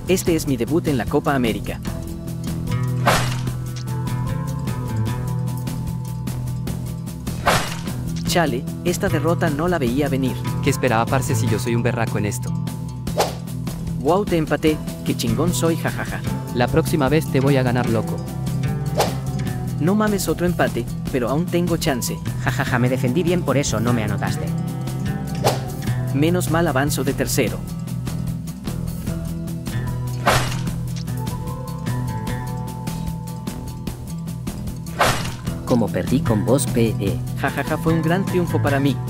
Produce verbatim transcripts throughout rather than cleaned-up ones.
Este es mi debut en la Copa América. Chale, esta derrota no la veía venir. ¿Qué esperaba, parce, si yo soy un berraco en esto? Wow, te empaté, qué chingón soy, jajaja. La próxima vez te voy a ganar, loco. No mames, otro empate, pero aún tengo chance. Jajaja, me defendí bien, por eso no me anotaste. Menos mal avanzo de tercero. Como perdí con vos, P E. Jajaja, fue un gran triunfo para mí.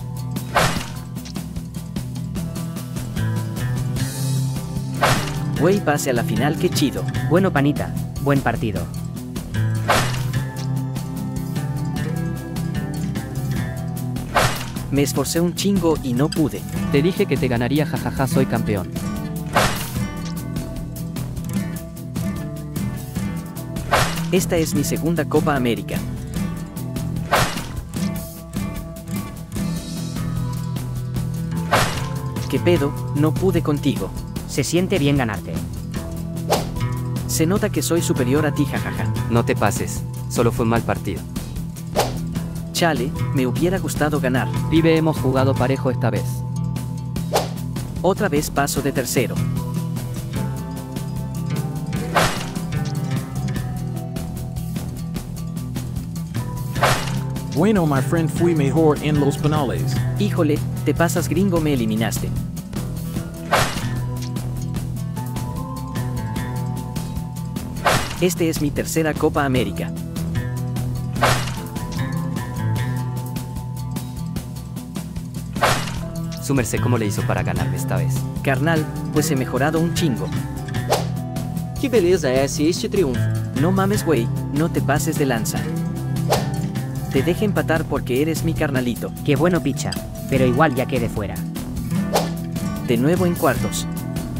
Güey, pase a la final, qué chido. Bueno, panita, buen partido. Me esforcé un chingo y no pude. Te dije que te ganaría, jajaja, soy campeón. Esta es mi segunda Copa América. ¿Qué pedo? No pude contigo. Se siente bien ganarte. Se nota que soy superior a ti, jajaja. No te pases, solo fue un mal partido. Chale, me hubiera gustado ganar. Pibe, hemos jugado parejo esta vez. Otra vez paso de tercero. Bueno, my friend, fui mejor en los penales. Híjole, te pasas, gringo, me eliminaste. Este es mi tercera Copa América. Su merced, ¿cómo le hizo para ganarme esta vez? Carnal, pues he mejorado un chingo. Que beleza é esse este triunfo? No mames, güey, no te pases de lanza. Te deje empatar porque eres mi carnalito. Qué bueno, picha, pero igual ya quedé fuera. De nuevo en cuartos.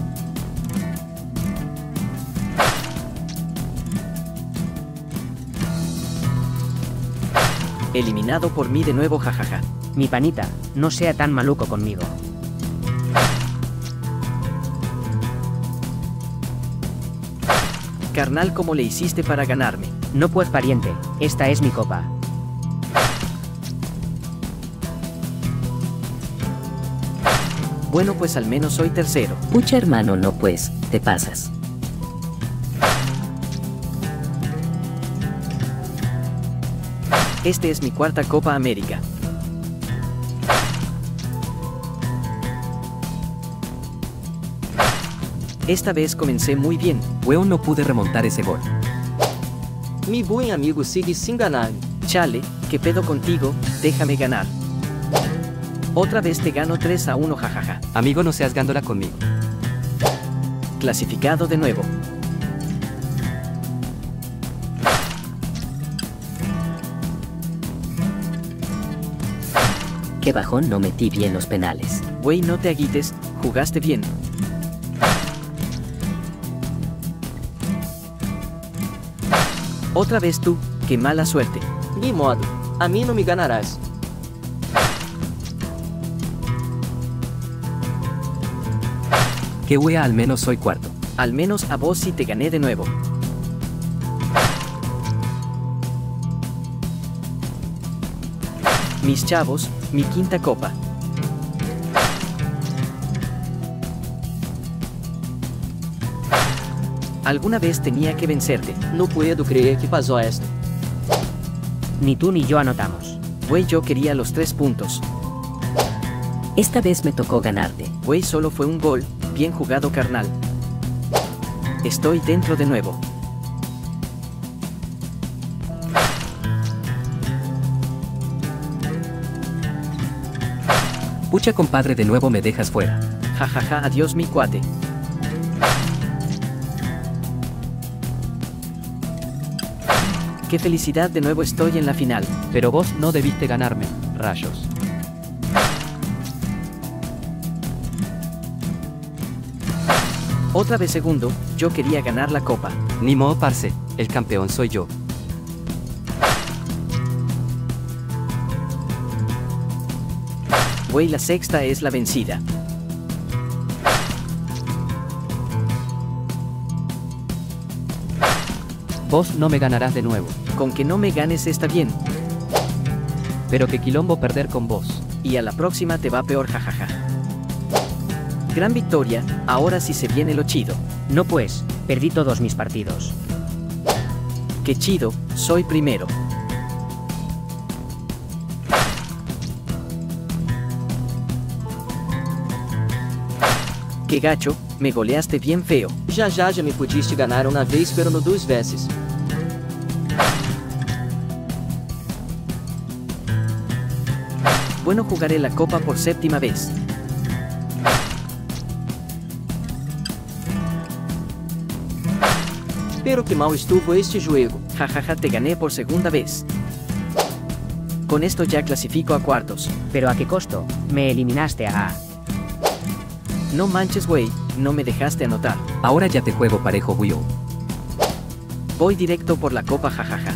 Eliminado por mí de nuevo, jajaja. Mi panita, no sea tan maluco conmigo. Carnal, ¿cómo le hiciste para ganarme? No pues, pariente, esta es mi copa. Bueno, pues al menos soy tercero. Pucha, hermano, no pues, te pasas. Este es mi cuarta Copa América. Esta vez comencé muy bien. Weón, no pude remontar ese gol. Mi buen amigo sigue sin ganar. Chale, ¿qué pedo contigo? Déjame ganar. Otra vez te gano tres a uno, jajaja. Amigo, no seas gándola conmigo. Clasificado de nuevo. Qué bajón, no metí bien los penales. Güey, no te agüites, jugaste bien. Otra vez tú, qué mala suerte. Ni modo, a mí no me ganarás. Qué wea, al menos soy cuarto. Al menos a vos sí te gané de nuevo. Mis chavos, mi quinta copa. Alguna vez tenía que vencerte. No puedo creer que pasó esto. Ni tú ni yo anotamos. Güey, yo quería los tres puntos. Esta vez me tocó ganarte. Güey, solo fue un gol. Bien jugado, carnal. Estoy dentro de nuevo. Pucha, compadre, de nuevo me dejas fuera. Jajaja, ja, ja, adiós mi cuate. Qué felicidad, de nuevo estoy en la final. Pero vos no debiste ganarme, rayos. Otra vez segundo, yo quería ganar la copa. Ni modo, parce, el campeón soy yo. Güey, la sexta es la vencida. Vos no me ganarás de nuevo. Con que no me ganes está bien. Pero qué quilombo perder con vos. Y a la próxima te va peor, jajaja. Gran victoria, ahora sí se viene lo chido. No pues, perdí todos mis partidos. Qué chido, soy primero. Qué gacho, me goleaste bien feo. Já já já me pudiste ganar uma vez pero no duas vezes. Bueno, jugaré la copa por séptima vez. Pero que mal estuvo este juego. Jajaja, te gané por segunda vez. Con esto ya clasifico a cuartos. ¿Pero a qué costo? Me eliminaste a... No manches, güey, no me dejaste anotar. Ahora ya te juego parejo, Will. Voy directo por la copa, jajaja.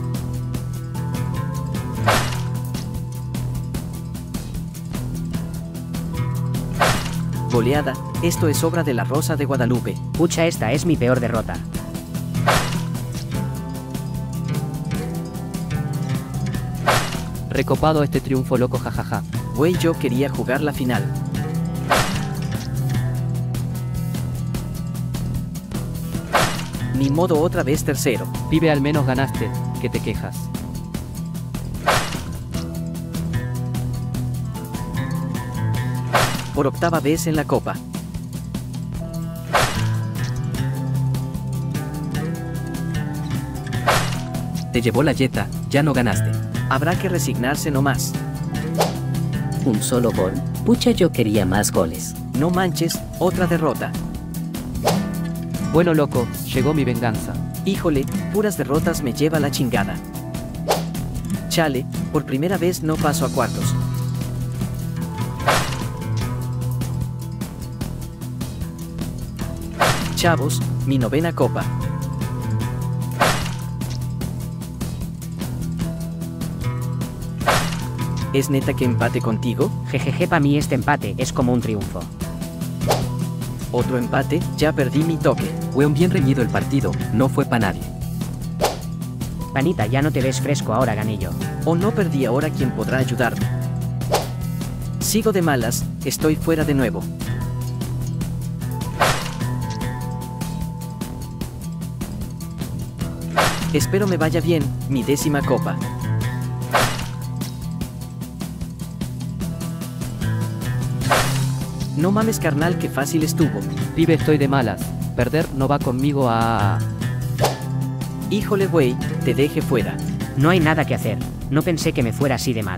Goleada, esto es obra de la Rosa de Guadalupe. Pucha, esta es mi peor derrota. Recopado este triunfo loco, jajaja. Güey, yo quería jugar la final. Ni modo, otra vez tercero. Pibe, al menos ganaste, que te quejas. Por octava vez en la copa. Te llevó la yeta, ya no ganaste. Habrá que resignarse nomás. Un solo gol. Pucha, yo quería más goles. No manches, otra derrota. Bueno, loco, llegó mi venganza. Híjole, puras derrotas me lleva la chingada. Chale, por primera vez no paso a cuartos. Chavos, mi novena copa. ¿Es neta que empate contigo? Jejeje, pa' mí este empate es como un triunfo. Otro empate, ya perdí mi toque. Fue un bien reñido el partido, no fue pa' nadie. Panita, ya no te ves fresco, ahora gané yo. O no perdí, ahora quién podrá ayudarme. Sigo de malas, estoy fuera de nuevo. Espero me vaya bien, mi décima copa. No mames, carnal, qué fácil estuvo. Pibe, estoy de malas. Perder no va conmigo a... Híjole, güey, te dejé fuera. No hay nada que hacer. No pensé que me fuera así de mal.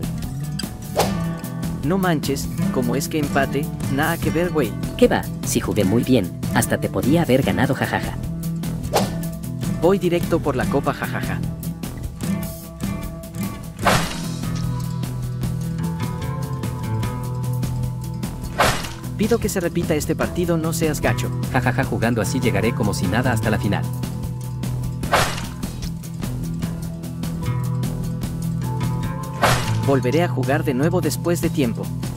No manches, ¿cómo es que empate? Nada que ver, güey. ¿Qué va? Si jugué muy bien, hasta te podía haber ganado, jajaja. Voy directo por la copa, jajaja. Pido que se repita este partido, no seas gacho. Jajaja, jugando así llegaré como si nada hasta la final. Volveré a jugar de nuevo después de tiempo.